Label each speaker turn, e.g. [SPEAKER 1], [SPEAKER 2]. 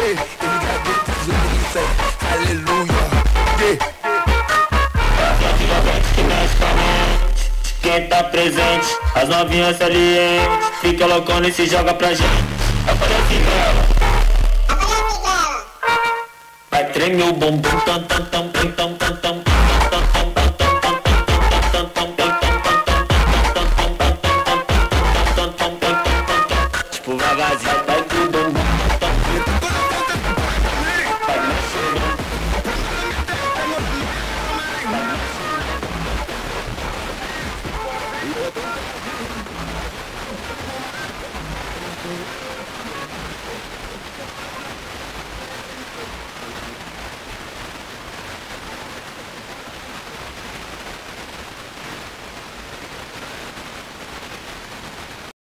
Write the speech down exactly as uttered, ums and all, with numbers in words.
[SPEAKER 1] Yeah, if you got bitches with me, say hallelujah. Yeah.
[SPEAKER 2] Quem tá presente, as novinhas salientes, fica loucona e se joga pra gente. Aparece ela, vai tremer o bumbum, tam tam tam tam tam tam tam. Tipo vagazinho, vai pro bumbum.
[SPEAKER 1] Thank you.